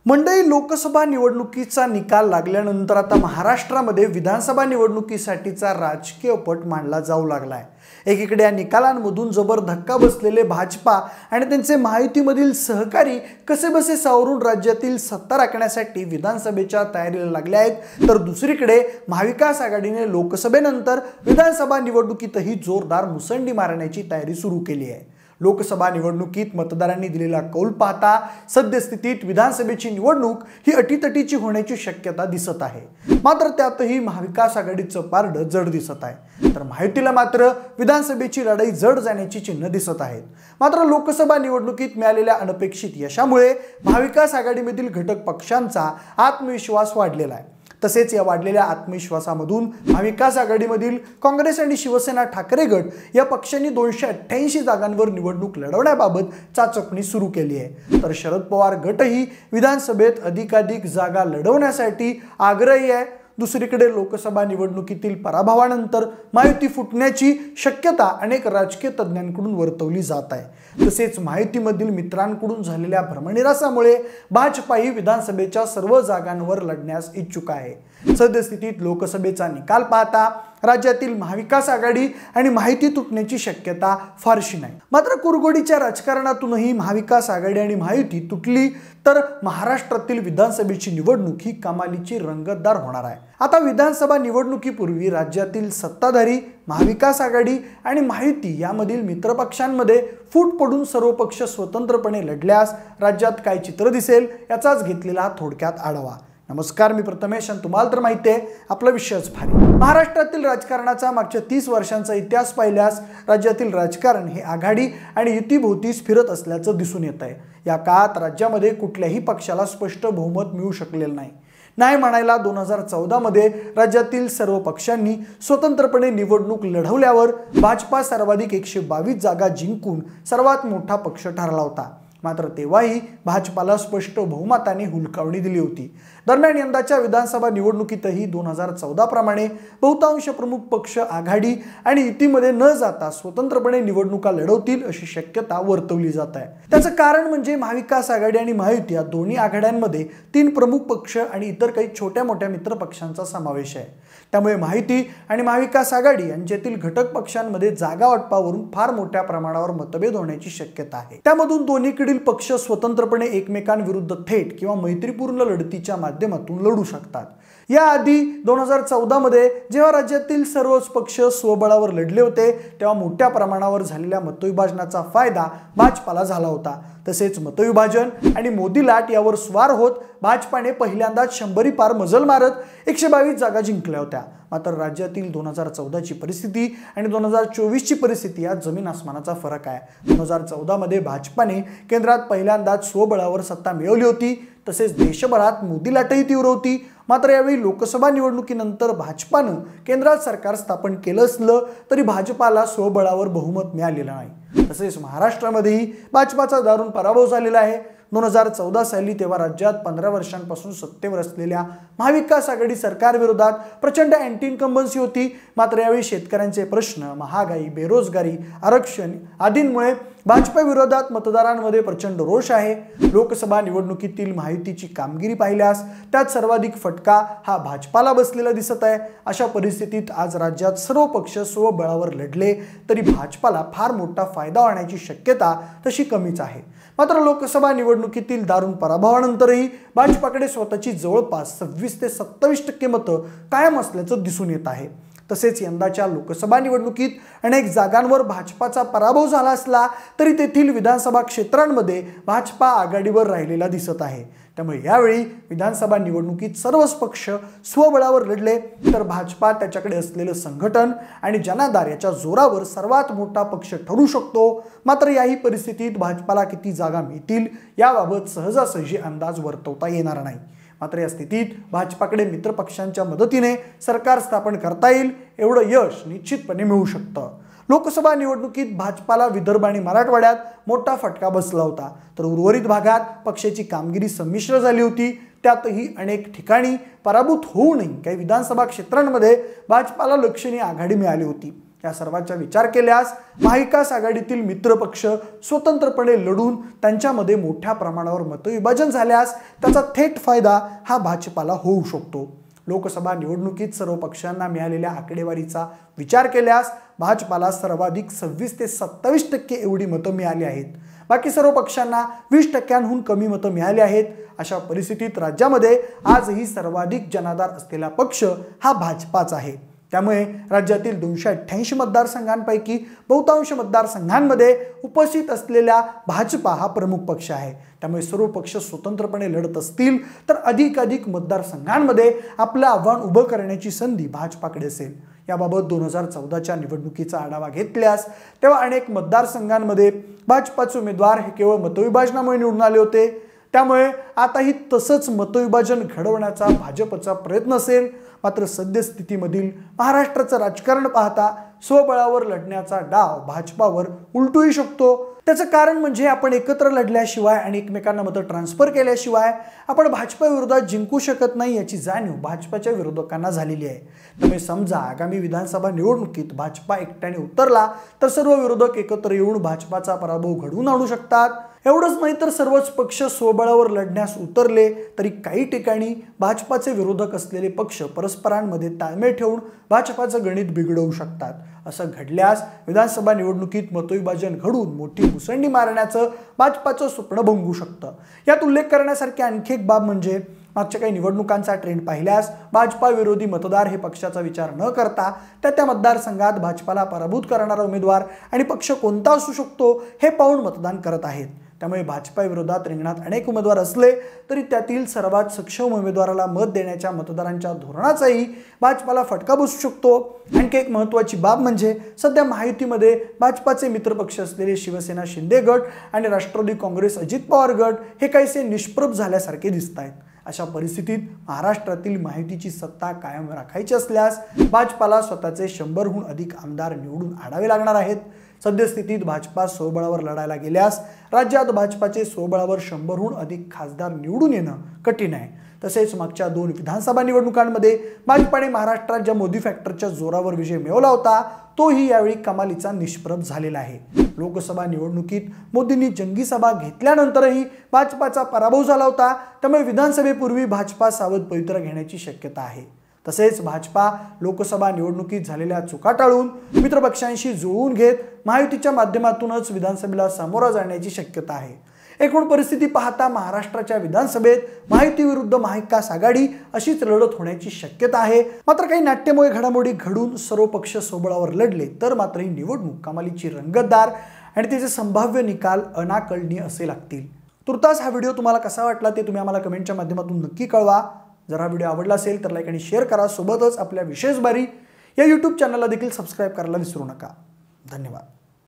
मंडळी, लोकसभा निवडणुकीचा निकाल लागल्यानंतर आता महाराष्ट्रामध्ये विधानसभा निवडणुकीसाठीचा राजकीय पट मांडला जाऊ लागलाय। एकीकडे या निकालांमधून जबर धक्का बसलेले भाजपा आणि त्यांचे महायुतीमधील सहकारी कसेबसे सावरून राज्यातील सत्ता राखण्यासाठी विधानसभेच्या तयारीला लागले आहेत, तर दुसरीकडे महाविकास आघाडीने लोकसभेनंतर विधानसभा निवडणुकीतही जोरदार मुसंडी मारण्याची तयारी सुरू केली आहे। लोकसभा निवडणुकीत मतदारांनी दिलेला कौल पाहता सद्यस्थितीत विधानसभेची निवडणूक ही अटीतटीची होण्याची शक्यता दिसत आहे। मात्र त्यातही महाविकास आघाडीचं पारडं जड दिसत आहे, तर महायुतीला मात्र विधानसभेची लढाई जड जाण्याची चिन्ह दिसत आहेत। मात्र लोकसभा निवडणुकीत मिळालेल्या अनपेक्षित यशामुळे महाविकास आघाडीमधील घटक पक्षांचा आत्मविश्वास वाढलेला आहे। तसेच या वाढलेल्या आत्मविश्वासामधून महाविकास आघाडीमधील काँग्रेस आणि शिवसेना ठाकरे गट या पक्षांनी 288 जागांवर निवडणूक लढवण्याबाबत चाचपणी सुरू केली आहे, तर शरद पवार गटही विधानसभेत अधिकाधिक जागा लढवण्यासाठी आग्रही आहे। दुसरीकडे लोकसभा निवडणुकीतील पराभवानंतर महायुती फुटण्याची शक्यता अनेक राजकीय तज्ञांकडून वर्तवली जात आहे। तसेच महायुतीमधील मित्रांकडून झालेल्या भ्रमनिरासामुळे भाजपाही विधानसभेच्या सर्व जागांवर लढण्यास इच्छुक आहे। सद्यस्थितीत लोकसभेचा निकाल पाहता राज्यातील महाविकास आघाडी आणि महायुती तुटण्याची शक्यता फारशी नाही। मात्र कुरघोडीच्या राजकारणातूनही महाविकास आघाडी आणि महायुती तुटली तर महाराष्ट्रातील विधानसभेची निवडणूक ही कमालीची रंगतदार होणार आहे। आता विधानसभा निवडणुकीपूर्वी राज्यातील सत्ताधारी महाविकास आघाडी आणि महायुती यामधील मित्रपक्षांमध्ये फूट पडून सर्व पक्ष स्वतंत्रपणे लढल्यास राज्यात काय चित्र दिसेल याचाच घेतलेला थोडक्यात आढावा। नमस्कार, मी प्रथमेश आणि तुम्हाला तर माहिती आहे आपला विषयच भारी। महाराष्ट्रातील राजकारणाचा मागच्या 30 वर्षांचा इतिहास पाहिल्यास राज्यातील राजकारण हे आघाडी आणि युतीभोवतीच फिरत असल्याचं दिसून येत आहे। या काळात राज्यामध्ये कुठल्याही पक्षाला स्पष्ट बहुमत मिळू शकलेलं नाही म्हणायला 2014 मध्ये राज्यातील सर्व पक्षांनी स्वतंत्रपणे निवडणूक लढवल्यावर भाजपा सर्वाधिक 122 जागा जिंकून सर्वात मोठा पक्ष ठरला होता। मात्र तेव्हाही भाजपाला स्पष्ट बहुमताने हुलकावणी दिली होती। दरम्यान यंदाच्या विधानसभा निवडणुकीतही 2014 प्रमाणे बहुतांश प्रमुख पक्ष आघाडी आणि युतीमध्ये न जाता स्वतंत्रपणे निवडणुका लढवतील अशी शक्यता वर्तवली जात आहे। त्याचं कारण म्हणजे महाविकास आघाडी आणि महायुती या दोन्ही आघाड्यांमध्ये 3 प्रमुख पक्ष आणि इतर काही छोट्या मोठ्या मित्र पक्षांचा समावेश आहे। त्यामुळे महायुती आणि महाविकास आघाडी यांच्यातील घटक पक्षांमध्ये जागा वाटपावरून फार मोठ्या प्रमाणावर मतभेद होण्याची शक्यता आहे। त्यामधून दोन्हीकडील पक्ष स्वतंत्रपणे एकमेकांविरुद्ध थेट किंवा मैत्रीपूर्ण लढतीच्या माध्यमातून लढू शकतात। याआधी 2014 मध्ये जेव्हा राज्यातील सर्वच पक्ष स्वबळावर लढले होते तेव्हा मोठ्या प्रमाणावर झालेल्या मतविभाजनाचा फायदा भाजपाला झाला होता। तसेच मतविभाजन आणि मोदी लाट यावर स्वार होत भाजपाने पहिल्यांदाच 100 पार मजल मारत 122 जागा जिंकल्या होत्या। मात्र राज्यातील 2014 ची परिस्थिती आणि 2024 ची परिस्थिती यात जमीन आसमानाचा फरक आहे। 2014 मध्ये भाजपाने केंद्रात पहिल्यांदाच स्वबळावर सत्ता मिळवली होती, तसेच देशभरात मोदी लाटही तीव्र होती। मात्र यावेळी लोकसभा निवडणुकीनंतर भाजपानं केंद्रात सरकार स्थापन केलं असलं तरी भाजपाला स्वबळावर बहुमत मिळालेलं नाही। तसेच महाराष्ट्रामध्येही भाजपाचा दारुण पराभव झालेला आहे। 2014 साली तेव्हा राज्यात 15 वर्षांपासून सत्तेवर असलेल्या महाविकास आघाडी सरकारविरोधात प्रचंड अँटी इन्कम्बन्सी होती। मात्र यावेळी शेतकऱ्यांचे प्रश्न, महागाई, बेरोजगारी, आरक्षण आदींमुळे भाजपा विरोधात मतदारांमध्ये प्रचंड रोष आहे। लोकसभा निवडणुकीतील महायुतीची कामगिरी पाहिल्यास त्यात सर्वाधिक फटका हा भाजपाला बसलेला दिसत आहे। अशा परिस्थितीत आज राज्यात सर्व पक्ष स्वबळावर लढले तरी भाजपाला फार मोठा फायदा होण्याची शक्यता तशी कमीच आहे। मात्र लोकसभा निवडणुकीतील दारुण पराभवानंतरही भाजपाकडे स्वतःची जवळपास 26 ते 27% मतं कायम असल्याचं दिसून येत आहे। तसेच यंदाच्या लोकसभा निवडणुकीत अनेक जागांवर भाजपाचा पराभव झाला असला तरी तेथील विधानसभा क्षेत्रांमध्ये भाजपा आघाडीवर राहिलेला दिसत आहे। त्यामुळे यावेळी विधानसभा निवडणुकीत सर्वच पक्ष स्वबळावर लढले तर भाजपा त्याच्याकडे असलेलं संघटन आणि जनाधार याच्या जोरावर सर्वात मोठा पक्ष ठरू शकतो। मात्र याही परिस्थितीत भाजपाला किती जागा मिळतील याबाबत सहजासहजी अंदाज वर्तवता येणार नाही। मात्र या स्थितीत भाजपाकडे मित्रपक्षांच्या मदतीने सरकार स्थापन करता येईल एवढं यश निश्चितपणे मिळू शकतं। लोकसभा निवडणुकीत भाजपाला विदर्भ आणि मराठवाड्यात मोठा फटका बसला होता, तर उर्वरित भागात पक्षाची कामगिरी संमिश्र झाली होती। त्यातही अनेक ठिकाणी पराभूत होऊनही काही विधानसभा क्षेत्रांमध्ये भाजपाला लक्षणीय आघाडी मिळाली होती। या सर्वांचा विचार केल्यास महाविकास आघाडीतील मित्रपक्ष स्वतंत्रपणे लढून त्यांच्यामध्ये मोठ्या प्रमाणावर मतविभाजन झाल्यास त्याचा थेट फायदा हा भाजपाला होऊ शकतो। लोकसभा निवडणुकीत सर्व पक्षांना मिळालेल्या आकडेवारीचा विचार केल्यास भाजपाला सर्वाधिक 26 ते 27% एवढी मतं मिळाली आहेत। बाकी सर्व पक्षांना 20%हून कमी मतं मिळाली आहेत। अशा परिस्थितीत राज्यामध्ये आजही सर्वाधिक जनाधार असलेला पक्ष हा भाजपाच आहे। त्यामुळे राज्यातील 288 मतदारसंघांपैकी बहुतांश मतदारसंघांमध्ये उपस्थित असलेला भाजपा हा प्रमुख पक्ष आहे। त्यामुळे सर्व पक्ष स्वतंत्रपणे लढत असतील तर अधिकाधिक मतदारसंघांमध्ये आपलं आव्हान उभं करण्याची संधी भाजपाकडे असेल। याबाबत 2014च्या निवडणुकीचा आढावा घेतल्यास तेव्हा अनेक मतदारसंघांमध्ये भाजपाचे उमेदवार हे केवळ मतविभाजनामुळे निवडून आले होते। त्यामुळे आताही तसंच मतविभाजन घडवण्याचा भाजपचा प्रयत्न असेल। मात्र सद्यस्थितीमधील महाराष्ट्राचं राजकारण पाहता स्वबळावर लढण्याचा डाव भाजपावर उलटूही शकतो। त्याचं कारण म्हणजे आपण एकत्र लढल्याशिवाय आणि एकमेकांना मतं ट्रान्सफर केल्याशिवाय आपण भाजपा विरोधात जिंकू शकत नाही याची जाणीव भाजपाच्या विरोधकांना झालेली आहे। त्यामुळे समजा आगामी विधानसभा निवडणुकीत भाजपा एकट्याने उतरला तर सर्व विरोधक एकत्र येऊन भाजपाचा पराभव घडवून आणू शकतात। एवढंच नाही तर सर्वच पक्ष स्वबळावर लढण्यास उतरले तरी काही ठिकाणी भाजपाचे विरोधक असलेले पक्ष परस्परांमध्ये ताळमेळ ठेवून भाजपाचं गणित बिघडवू शकतात। असं घडल्यास विधानसभा निवडणुकीत मतविभाजन घडून मोठी मुसंडी मारण्याचं भाजपाचं स्वप्न भंगू शकतं। यात उल्लेख करण्यासारखी आणखी एक बाब म्हणजे मागच्या काही निवडणुकांचा ट्रेंड पाहिल्यास भाजपा विरोधी मतदार हे पक्षाचा विचार न करता त्या मतदारसंघात भाजपाला पराभूत करणारा उमेदवार आणि पक्ष कोणता असू शकतो हे पाहून मतदान करत आहेत। त्यामुळे भाजपा विरोधात रिंगणात अनेक उमेदवार असले तरी त्यातील सर्वात सक्षम उमेदवाराला मत देण्याच्या मतदारांच्या धोरणाचाही भाजपाला फटका बसू शकतो। आणखी एक महत्त्वाची बाब म्हणजे सध्या महायुतीमध्ये भाजपाचे मित्रपक्ष असलेले शिवसेना शिंदे गट आणि राष्ट्रवादी काँग्रेस अजित पवार गट हे काहीसे निष्प्रभ झाल्यासारखे दिसत आहेत। अशा परिस्थितीत महाराष्ट्रातील महायुतीची सत्ता कायम राखायची असल्यास भाजपाला स्वतःचे 100हून अधिक आमदार निवडून आणावे लागणार आहेत। सद्यस्थितीत भाजपा स्वबळावर लढायला गेल्यास राज्यात भाजपाचे स्वबळावर 100हून अधिक खासदार निवडून येणं कठीण आहे। तसेच मागच्या 2 विधानसभा निवडणुकांमध्ये भाजपाने महाराष्ट्रात ज्या मोदी फॅक्टरच्या जोरावर विजय मिळवला होता तोही यावेळी कमालीचा निष्प्रभ झालेला आहे। लोकसभा निवडणुकीत मोदींनी जंगी सभा घेतल्यानंतरही भाजपाचा पराभव झाला होता। त्यामुळे विधानसभेपूर्वी भाजपा सावध पवित्रा घेण्याची शक्यता आहे। तसेच भाजपा लोकसभा निवडणुकीत झालेल्या चुका टाळून मित्रपक्षांशी जुळवून घेत महायुतीच्या माध्यमातूनच विधानसभेला सामोरा जाण्याची शक्यता आहे। एकूण परिस्थिती पाहता महाराष्ट्राच्या विधानसभेत महायुती विरुद्ध महाविकास आघाडी अशीच लढत होण्याची शक्यता आहे। मात्र काही नाट्यमय घडामोडी घडून सर्व पक्ष स्वबळावर लढले तर मात्र ही निवडणूक कमालीची रंगतदार आणि त्याचे संभाव्य निकाल अनाकलनीय असे लागतील। तुर्तास हा व्हिडिओ तुम्हाला कसा वाटला ते तुम्ही आम्हाला कमेंटच्या माध्यमातून नक्की कळवा। जर हा व्हिडिओ आवडला असेल तर लाईक आणि शेअर करा। सोबतच आपल्या विशेष बारी या YouTube चॅनलला देखील सबस्क्राइब करायला विसरू नका। धन्यवाद।